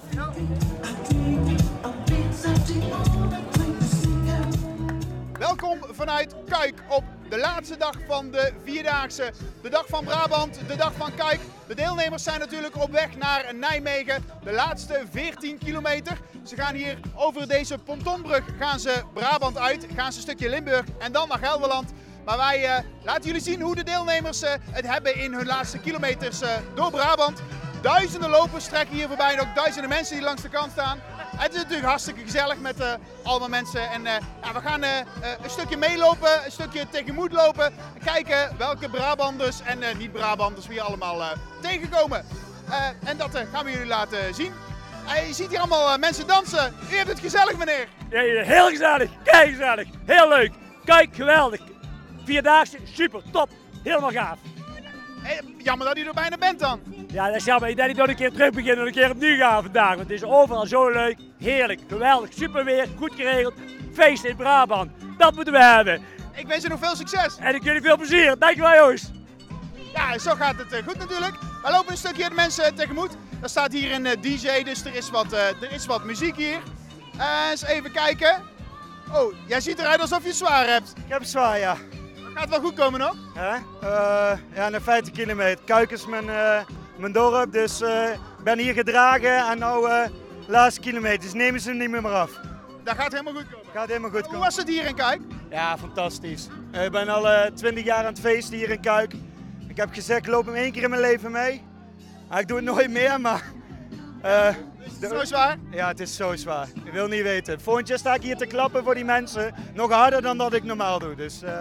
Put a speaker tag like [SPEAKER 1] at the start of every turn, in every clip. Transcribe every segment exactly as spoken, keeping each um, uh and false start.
[SPEAKER 1] Welkom vanuit Kuik op de laatste dag van de Vierdaagse. De dag van Brabant, de dag van Kuik. De deelnemers zijn natuurlijk op weg naar Nijmegen. De laatste veertien kilometer. Ze gaan hier over deze pontonbrug gaan ze Brabant uit. Gaan ze een stukje Limburg en dan naar Gelderland. Maar wij uh, laten jullie zien hoe de deelnemers uh, het hebben in hun laatste kilometers uh, door Brabant. Duizenden lopers trekken hier voorbij en ook duizenden mensen die langs de kant staan. Het is natuurlijk hartstikke gezellig met uh, allemaal mensen. En uh, ja, we gaan uh, uh, een stukje meelopen, een stukje tegemoet lopen. En kijken welke Brabanders en uh, niet-Brabanders we hier allemaal uh, tegenkomen. Uh, en dat uh, gaan we jullie laten zien. Uh, je ziet hier allemaal uh, mensen dansen. U hebt het gezellig, meneer.
[SPEAKER 2] Ja, heel gezellig, kei gezellig, heel leuk. Kijk, geweldig. Vierdaagse, super, top, helemaal gaaf.
[SPEAKER 1] Hey, jammer dat u er bijna bent dan.
[SPEAKER 2] Ja, dat is jammer. Ik denk dat ik nog een keer terug begin en een keer opnieuw ga vandaag. Want het is overal zo leuk, heerlijk, geweldig, super weer, goed geregeld. Feest in Brabant, dat moeten we hebben.
[SPEAKER 1] Ik wens u nog veel succes.
[SPEAKER 2] En ik jullie veel plezier. Dankjewel, jongens.
[SPEAKER 1] Ja, zo gaat het goed natuurlijk. We lopen een stukje de mensen tegemoet. Er staat hier een D J, dus er is wat, uh, er is wat muziek hier. Uh, eens even kijken. Oh, jij ziet eruit alsof je het zwaar hebt.
[SPEAKER 3] Ik heb het zwaar, ja.
[SPEAKER 1] Gaat het wel goed komen nog?
[SPEAKER 3] Hè? Uh, ja, naar vijftig kilometer. Kuik is mijn, uh, mijn dorp, dus uh, ik ben hier gedragen en nou uh, laatste kilometers nemen ze hem niet meer, meer af.
[SPEAKER 1] Dat gaat helemaal goed komen.
[SPEAKER 3] Gaat helemaal goed
[SPEAKER 1] Hoe
[SPEAKER 3] komen.
[SPEAKER 1] was het hier in Kuik?
[SPEAKER 3] Ja, fantastisch. Uh, ik ben al uh, twintig jaar aan het feesten hier in Kuik. Ik heb gezegd, ik loop hem één keer in mijn leven mee. Uh, ik doe het nooit meer, maar... Uh,
[SPEAKER 1] Is het zo zwaar?
[SPEAKER 3] Ja, het is zo zwaar. Ik wil niet weten. Volgend jaar sta ik hier te klappen voor die mensen. Nog harder dan dat ik normaal doe. Dus, uh,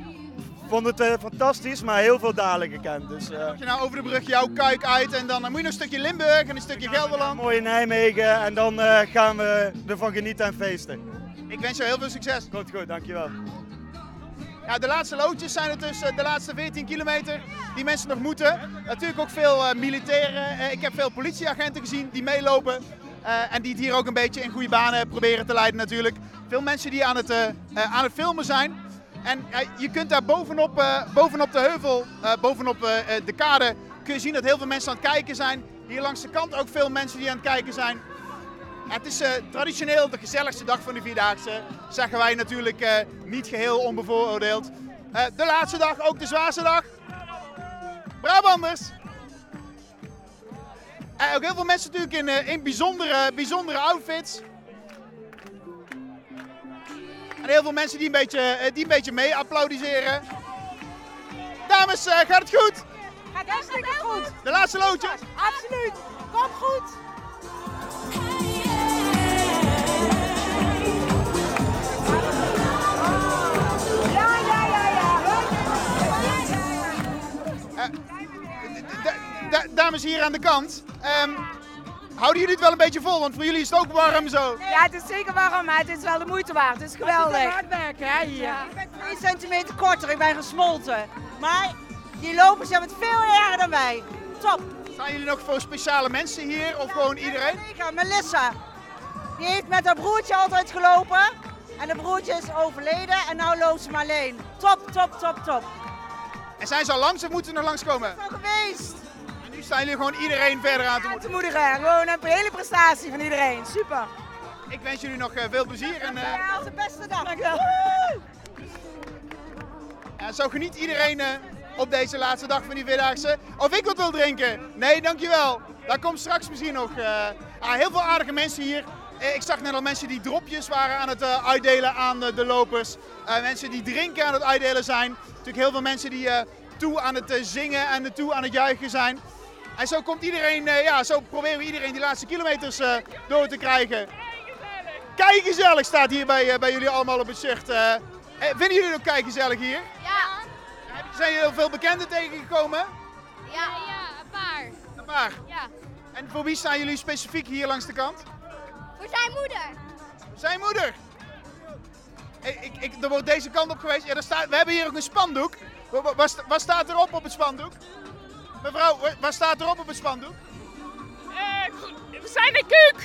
[SPEAKER 3] ik vond het uh, fantastisch, maar heel veel dalen gekend. Dus, uh,
[SPEAKER 1] Als je nou over de brug jouw Kuik uit en dan, dan moet je nog een stukje Limburg en een stukje Gelderland.
[SPEAKER 3] Mooi in Nijmegen en dan uh, gaan we ervan genieten en feesten.
[SPEAKER 1] Ik wens jou heel veel succes.
[SPEAKER 3] Komt goed, dankjewel.
[SPEAKER 1] Ja, de laatste loodjes zijn het dus de laatste veertien kilometer die mensen nog moeten. Natuurlijk ook veel uh, militairen. Uh, ik heb veel politieagenten gezien die meelopen. Uh, en die het hier ook een beetje in goede banen proberen te leiden natuurlijk. Veel mensen die aan het, uh, uh, aan het filmen zijn. En uh, je kunt daar bovenop, uh, bovenop de heuvel, uh, bovenop uh, de kade, kun je zien dat heel veel mensen aan het kijken zijn. Hier langs de kant ook veel mensen die aan het kijken zijn. Ja, het is uh, traditioneel de gezelligste dag van de Vierdaagse. Zeggen wij natuurlijk uh, niet geheel onbevooroordeeld. Uh, de laatste dag, ook de zwaarste dag. Brabanders! Uh, ook heel veel mensen natuurlijk in, uh, in bijzondere, bijzondere outfits. En heel veel mensen die een beetje, uh, die een beetje mee applaudisseren. Dames, uh, gaat het goed?
[SPEAKER 4] Gaat hartstikke goed.
[SPEAKER 1] De laatste loodjes?
[SPEAKER 4] Absoluut. Kom goed. Ja, ja, ja, ja.
[SPEAKER 1] Uh, dames hier aan de kant. Um, houden jullie het wel een beetje vol? Want voor jullie is het ook warm zo.
[SPEAKER 4] Ja, het is zeker warm, maar het is wel de moeite waard. Het is geweldig.
[SPEAKER 5] Het is hard werken, hè, hier.
[SPEAKER 4] Ja, ik ben twee centimeter korter, ik ben gesmolten. Maar die lopers hebben het veel erger dan wij. Top.
[SPEAKER 1] Zijn jullie nog voor speciale mensen hier of gewoon iedereen?
[SPEAKER 4] Mijn collega Melissa, die heeft met haar broertje altijd gelopen. En de broertje is overleden en nu loopt ze maar alleen. Top, top, top, top.
[SPEAKER 1] En zijn ze al langs of moeten ze nog langskomen?
[SPEAKER 4] Zo geweest.
[SPEAKER 1] En nu staan jullie gewoon iedereen verder aan te
[SPEAKER 4] Aan
[SPEAKER 1] moeten.
[SPEAKER 4] te moedigen. Gewoon een hele prestatie van iedereen. Super.
[SPEAKER 1] Ik wens jullie nog uh, veel plezier. En, uh,
[SPEAKER 4] Ja, onze beste dag. Dankjewel.
[SPEAKER 1] en zo geniet iedereen uh, op deze laatste dag van die Vierdaagse. Of ik wat wil drinken? Nee, dankjewel. Daar komt straks misschien nog uh, ah, heel veel aardige mensen hier. Uh, ik zag net al mensen die dropjes waren aan het uh, uitdelen aan uh, de lopers. Uh, mensen die drinken aan het uitdelen zijn. Natuurlijk heel veel mensen die uh, toe aan het uh, zingen en toe aan het juichen zijn. En zo komt iedereen, uh, ja, zo proberen we iedereen die laatste kilometers uh, door te krijgen. Kijk gezellig staat hier bij, uh, bij jullie allemaal op het shirt. Uh, eh, vinden jullie het ook kijk gezellig hier?
[SPEAKER 6] Ja.
[SPEAKER 1] Zijn jullie heel veel bekenden tegengekomen?
[SPEAKER 6] Ja, ja, een paar.
[SPEAKER 1] Een paar.
[SPEAKER 6] Ja.
[SPEAKER 1] En voor wie staan jullie specifiek hier langs de kant?
[SPEAKER 6] Voor zijn moeder.
[SPEAKER 1] Zijn moeder. Ik, ik, ik, er wordt deze kant op geweest. Ja, er staat, we hebben hier ook een spandoek. Wat, wat, wat staat erop op het spandoek? Mevrouw, wat staat erop op het spandoek?
[SPEAKER 5] Uh, we zijn een Kuuk.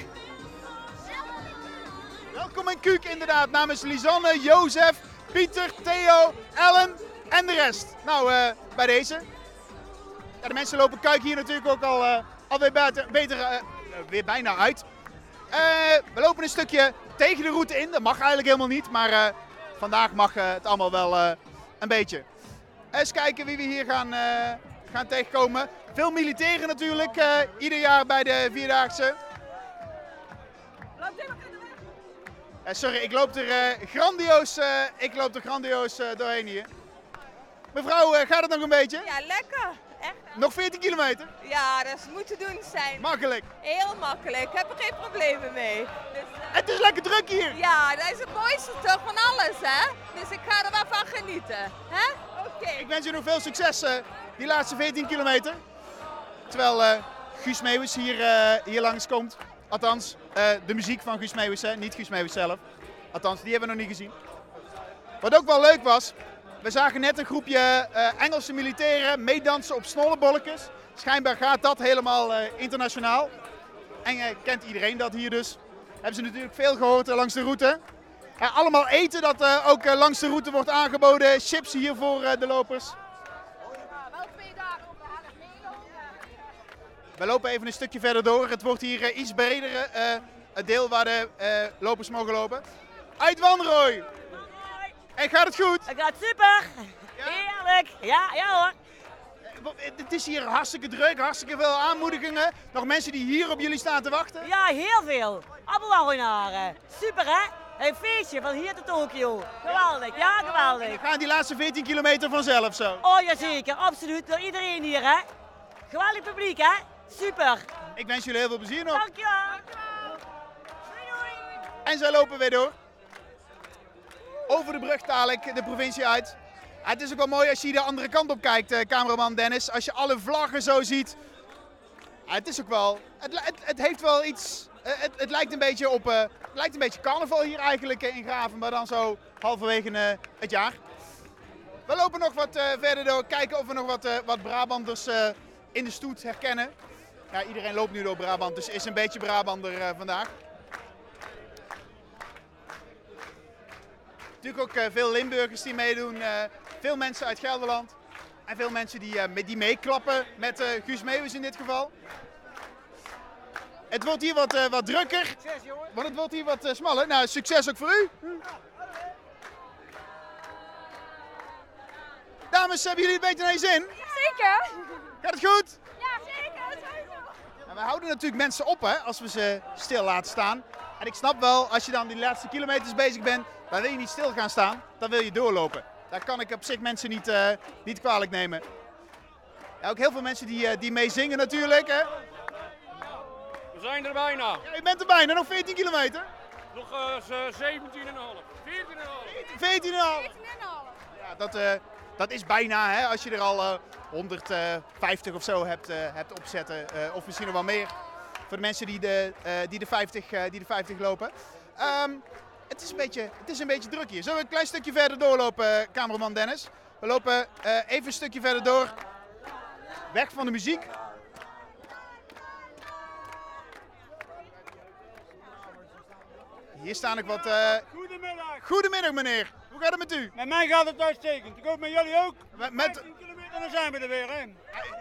[SPEAKER 1] Welkom in Kuuk inderdaad, namens Lisanne, Jozef, Pieter, Theo, Ellen en de rest. Nou, uh, bij deze. Ja, de mensen lopen Kuik hier natuurlijk ook al uh, alweer beter, beter uh, weer bijna uit. Uh, we lopen een stukje tegen de route in. Dat mag eigenlijk helemaal niet, maar uh, vandaag mag uh, het allemaal wel uh, een beetje. Eens kijken wie we hier gaan, uh, gaan tegenkomen. Veel militairen natuurlijk, uh, ieder jaar bij de Vierdaagse. Uh, sorry, ik loop er uh, grandioos, uh, ik loop er grandioos uh, doorheen hier. Mevrouw, uh, gaat het nog een beetje?
[SPEAKER 7] Ja, lekker. Echt.
[SPEAKER 1] Nog veertien kilometer?
[SPEAKER 7] Ja, dat moet te doen zijn.
[SPEAKER 1] Makkelijk?
[SPEAKER 7] Heel makkelijk. Ik heb er geen problemen mee. Dus, uh,
[SPEAKER 1] het is lekker druk hier.
[SPEAKER 7] Ja, dat is het mooiste toch van alles, hè? Dus ik ga er wel van genieten. Hè? Oké. Okay.
[SPEAKER 1] Ik wens u nog veel succes uh, die laatste veertien kilometer. Terwijl uh, Guus Meeuwis hier, uh, hier langskomt. Althans, uh, de muziek van Guus Meeuwis, hè? Niet Guus Meeuwis zelf. Althans, die hebben we nog niet gezien. Wat ook wel leuk was, we zagen net een groepje uh, Engelse militairen meedansen op snollebolletjes. Schijnbaar gaat dat helemaal uh, internationaal. En uh, kent iedereen dat hier dus. Hebben ze natuurlijk veel gehoord uh, langs de route. Uh, allemaal eten dat uh, ook uh, langs de route wordt aangeboden. Chips hier voor uh, de lopers. We lopen even een stukje verder door. Het wordt hier uh, iets breder, uh, het deel waar de uh, lopers mogen lopen. Uit Wanrooy! En gaat het goed?
[SPEAKER 8] Het gaat super! Ja? Heerlijk! Ja, ja hoor!
[SPEAKER 1] Het is hier hartstikke druk, hartstikke veel aanmoedigingen. Nog mensen die hier op jullie staan te wachten?
[SPEAKER 8] Ja, heel veel. Allemaal Wanrooienaren. Super hè? Een feestje van hier tot Tokio. Geweldig, ja geweldig.
[SPEAKER 1] En gaan die laatste veertien kilometer vanzelf zo?
[SPEAKER 8] Oh jazeker, absoluut. Door iedereen hier hè. Geweldig publiek hè. Super.
[SPEAKER 1] Ik wens jullie heel veel plezier nog.
[SPEAKER 8] Dankjewel. Dankjewel. Doei doei.
[SPEAKER 1] En zij lopen weer door. Over de brug dadelijk de provincie uit. Het is ook wel mooi als je de andere kant op kijkt, eh, cameraman Dennis. Als je alle vlaggen zo ziet. Het is ook wel, het, het, het heeft wel iets, het, het lijkt een beetje op, uh, het lijkt een beetje carnaval hier eigenlijk in Graven, maar dan zo halverwege uh, het jaar. We lopen nog wat uh, verder door, kijken of we nog wat, uh, wat Brabanders uh, in de stoet herkennen. Ja, iedereen loopt nu door Brabant, dus is een beetje Brabander uh, vandaag. Natuurlijk ook uh, veel Limburgers die meedoen, uh, veel mensen uit Gelderland. En veel mensen die, uh, die meeklappen met uh, Guus Meeuwis in dit geval. Het wordt hier wat, uh, wat drukker, want het wordt hier wat uh, smaller. Nou, succes ook voor u. Dames, hebben jullie het beter naar je zin?
[SPEAKER 6] Zeker.
[SPEAKER 1] Gaat het goed?
[SPEAKER 6] Ja, zeker.
[SPEAKER 1] En we houden natuurlijk mensen op hè, als we ze stil laten staan. En ik snap wel, als je dan die laatste kilometers bezig bent, dan wil je niet stil gaan staan, dan wil je doorlopen. Daar kan ik op zich mensen niet, uh, niet kwalijk nemen. Ja, ook heel veel mensen die, uh, die mee zingen natuurlijk. Hè?
[SPEAKER 2] We zijn er bijna.
[SPEAKER 1] Ja, je bent er bijna, nog veertien kilometer.
[SPEAKER 2] Nog uh, zeventien komma vijf. veertien komma vijf.
[SPEAKER 1] veertien komma vijf. Ja, dat, uh, dat is bijna, hè, als je er al uh, honderdvijftig of zo hebt, uh, hebt opzetten. Uh, of misschien nog wel meer. Voor de mensen die de, uh, die de, vijftig, uh, die de vijftig lopen. Um, Het is, een beetje, het is een beetje druk hier. Zullen we een klein stukje verder doorlopen, cameraman Dennis? We lopen uh, even een stukje verder door. Weg van de muziek. Hier staan ook wat... Uh...
[SPEAKER 9] Goedemiddag.
[SPEAKER 1] Goedemiddag meneer. Hoe gaat het met u?
[SPEAKER 9] Met mij gaat het uitstekend. Ik hoop met jullie ook.
[SPEAKER 1] Met... met...
[SPEAKER 9] vijftien kilometer dan zijn we er weer. Hè?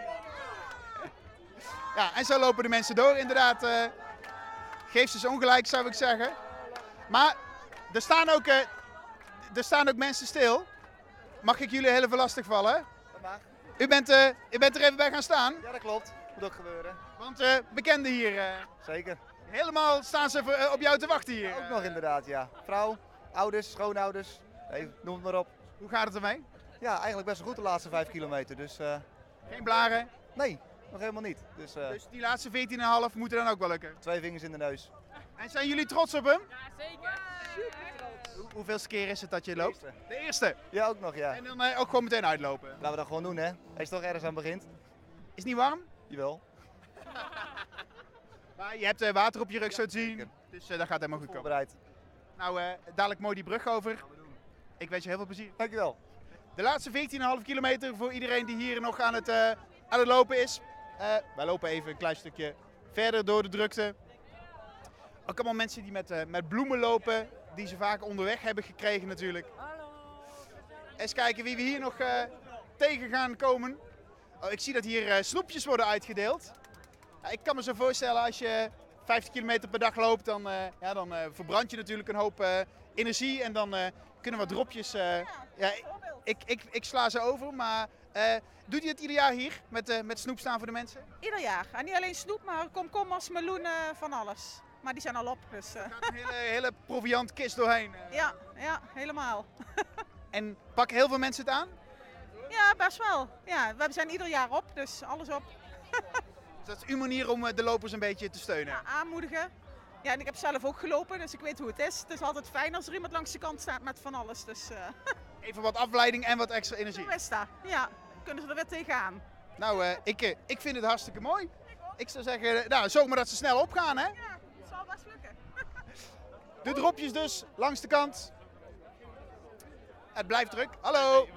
[SPEAKER 1] Ja, en zo lopen de mensen door. Inderdaad, uh... geef ze eens ongelijk zou ik zeggen. Maar er staan, ook, uh, er staan ook mensen stil. Mag ik jullie heel even lastig vallen?
[SPEAKER 3] Dat mag.
[SPEAKER 1] U bent, uh, u bent er even bij gaan staan?
[SPEAKER 3] Ja, dat klopt. Moet ook gebeuren.
[SPEAKER 1] Want uh, bekenden hier. Uh,
[SPEAKER 3] Zeker.
[SPEAKER 1] Helemaal staan ze voor, uh, op jou te wachten hier.
[SPEAKER 3] Ja, ook nog inderdaad, ja. Vrouw, ouders, schoonouders. Nee, noem het maar op.
[SPEAKER 1] Hoe gaat het ermee?
[SPEAKER 3] Ja, eigenlijk best wel goed de laatste vijf kilometer. Dus, uh...
[SPEAKER 1] Geen blaren?
[SPEAKER 3] Nee, nog helemaal niet. Dus, uh...
[SPEAKER 1] dus die laatste veertien komma vijf moeten dan ook wel lukken?
[SPEAKER 3] Twee vingers in de neus.
[SPEAKER 1] En zijn jullie trots op hem?
[SPEAKER 6] Ja, zeker.
[SPEAKER 1] Hoe, hoeveelste keer is het dat je loopt?
[SPEAKER 3] De eerste.
[SPEAKER 1] De eerste?
[SPEAKER 3] Ja, ook nog, ja.
[SPEAKER 1] En dan uh, ook gewoon meteen uitlopen?
[SPEAKER 3] Laten we dat gewoon doen, hè. Hij is toch ergens aan begint.
[SPEAKER 1] Is het niet warm?
[SPEAKER 3] Jawel.
[SPEAKER 1] Maar je hebt uh, water op je rug zo te zien, dus uh, dat gaat helemaal goed komen.
[SPEAKER 3] Voorbereid.
[SPEAKER 1] Nou, uh, dadelijk mooi die brug over. Ik wens je heel veel plezier.
[SPEAKER 3] Dankjewel.
[SPEAKER 1] De laatste veertien komma vijf kilometer voor iedereen die hier nog aan het, uh, aan het lopen is. Uh, wij lopen even een klein stukje verder door de drukte. Ook allemaal mensen die met, uh, met bloemen lopen, die ze vaak onderweg hebben gekregen natuurlijk. Hallo. Eens kijken wie we hier nog uh, tegen gaan komen. Oh, ik zie dat hier uh, snoepjes worden uitgedeeld. Ja, ik kan me zo voorstellen als je vijftig kilometer per dag loopt, dan, uh, ja, dan uh, verbrand je natuurlijk een hoop uh, energie. En dan uh, kunnen wat dropjes... Uh, ja, ja, ik, ik, ik sla ze over, maar uh, doet u het ieder jaar hier met, uh, met snoep staan voor de mensen?
[SPEAKER 10] Ieder jaar. En niet alleen snoep, maar komkommers, meloenen, van alles. Maar die zijn al op, dus... Uh.
[SPEAKER 1] Er gaat een hele, hele proviantkist doorheen. Uh.
[SPEAKER 10] Ja, ja, helemaal.
[SPEAKER 1] En pakken heel veel mensen het aan?
[SPEAKER 10] Ja, best wel. Ja, we zijn ieder jaar op, dus alles op.
[SPEAKER 1] Dus dat is uw manier om de lopers een beetje te steunen?
[SPEAKER 10] Ja, aanmoedigen. Ja, en ik heb zelf ook gelopen, dus ik weet hoe het is. Het is altijd fijn als er iemand langs de kant staat met van alles. Dus, uh.
[SPEAKER 1] Even wat afleiding en wat extra energie.
[SPEAKER 10] Zo is dat. Ja, kunnen ze er weer tegenaan.
[SPEAKER 1] Nou, uh, ik, uh, ik vind het hartstikke mooi. Ik zou zeggen, nou, zorg maar dat ze snel opgaan, hè?
[SPEAKER 10] Ja, het zal best lukken.
[SPEAKER 1] De dropjes dus, langs de kant. Het blijft druk. Hallo!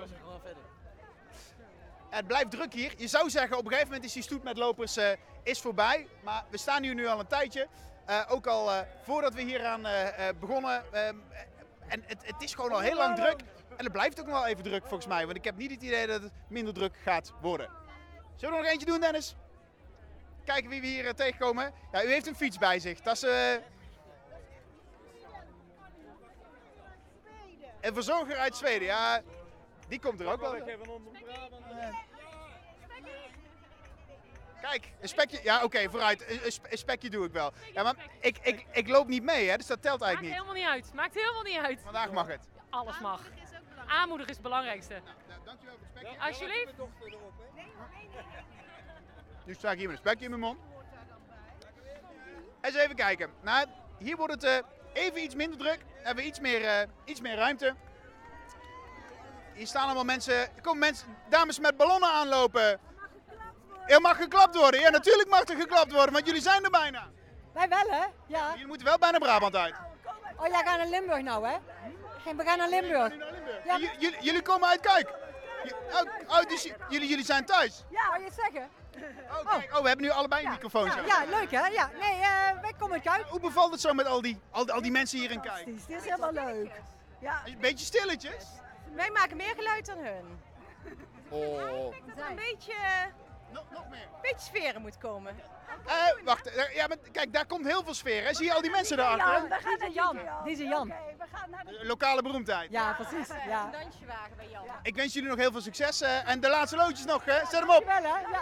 [SPEAKER 1] Het blijft druk hier. Je zou zeggen, op een gegeven moment is die stoet met lopers uh, is voorbij. Maar we staan hier nu al een tijdje. Uh, ook al uh, voordat we hier aan uh, uh, begonnen. Uh, en het, het is gewoon al heel lang druk. En het blijft ook nog wel even druk volgens mij. Want ik heb niet het idee dat het minder druk gaat worden. Zullen we nog eentje doen, Dennis? Kijken wie we hier uh, tegenkomen. Ja, u heeft een fiets bij zich. Dat is... Uh, een verzorger uit Zweden. Ja, die komt er ook wel. Kijk, een spekje. Ja, oké, okay, vooruit. Een, een spekje doe ik wel. Ja, maar ik, ik, ik loop niet mee, hè, dus dat telt eigenlijk niet.
[SPEAKER 5] Maakt helemaal niet uit. Maakt helemaal niet uit.
[SPEAKER 1] Vandaag mag het.
[SPEAKER 5] Alles mag. Aanmoedigen is het belangrijkste.
[SPEAKER 1] Nou, dankjewel voor het spekje.
[SPEAKER 5] Alsjeblieft.
[SPEAKER 1] Nu sta ik hier met een spekje in mijn mond. Eens even kijken. Nou, hier wordt het uh, even iets minder druk. Hebben we iets meer, uh, iets meer ruimte. Hier staan allemaal mensen. Er komen mensen, dames met ballonnen aanlopen. Er mag geklapt worden. Ja, natuurlijk mag er geklapt worden, want jullie zijn er bijna.
[SPEAKER 11] Wij wel, hè? Ja.
[SPEAKER 1] Jullie moeten wel bijna Brabant uit.
[SPEAKER 11] Oh, jij gaat naar Limburg nou, hè? We gaan naar Limburg.
[SPEAKER 1] Naar Limburg. Ja. Jullie, jullie komen uit Kuik. Oh, oh, dus jullie, jullie zijn thuis?
[SPEAKER 11] Ja, wou je het zeggen?
[SPEAKER 1] Oh, kijk. Oh, we hebben nu allebei een
[SPEAKER 11] ja.
[SPEAKER 1] microfoon.
[SPEAKER 11] Ja, ja, leuk hè? Ja. Nee, uh, wij komen uit Kuik.
[SPEAKER 1] Hoe bevalt het zo met al die, al, al die mensen hier in Kuik?
[SPEAKER 11] Het is helemaal leuk. Ja.
[SPEAKER 1] Een beetje stilletjes?
[SPEAKER 11] Wij maken meer geluid dan hun.
[SPEAKER 1] Oh.
[SPEAKER 11] Dat er een beetje,
[SPEAKER 1] nog, nog meer.
[SPEAKER 11] een beetje sferen moet komen.
[SPEAKER 1] Uh, wacht, ja, maar kijk, daar komt heel veel sfeer. Hè? Zie je al die mensen daarachter?
[SPEAKER 11] Ja, we gaan naar Jan. Deze Jan.
[SPEAKER 1] Okay, we gaan naar de... Lokale beroemdheid.
[SPEAKER 11] Ja, precies. Ja.
[SPEAKER 5] Een dansje wagen bij Jan.
[SPEAKER 1] Ik wens jullie nog heel veel succes. Uh, en de laatste loodjes nog, hè? Zet hem op.
[SPEAKER 11] Wel, hè? Ja.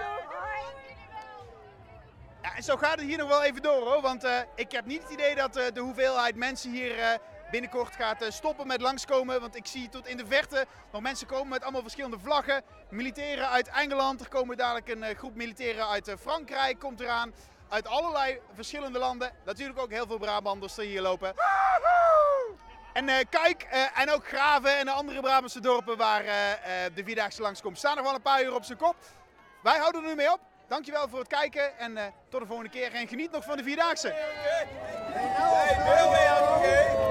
[SPEAKER 1] Ja, en zo gaat het hier nog wel even door, hoor. Want uh, ik heb niet het idee dat uh, de hoeveelheid mensen hier uh, binnenkort gaat uh, stoppen met langskomen. Want ik zie tot in de verte nog mensen komen met allemaal verschillende vlaggen. Militairen uit Engeland. Er komen dadelijk een uh, groep militairen uit uh, Frankrijk. Komt eraan. Uit allerlei verschillende landen. Natuurlijk ook heel veel Brabanders die hier lopen. En uh, kijk, uh, en ook Graven en de andere Brabantse dorpen waar uh, uh, de Vierdaagse langskomt. Staan nog wel een paar uur op zijn kop. Wij houden er nu mee op. Dankjewel voor het kijken en uh, tot de volgende keer. En geniet nog van de Vierdaagse. Hey, hey, hey, hey, hey, hey, hey.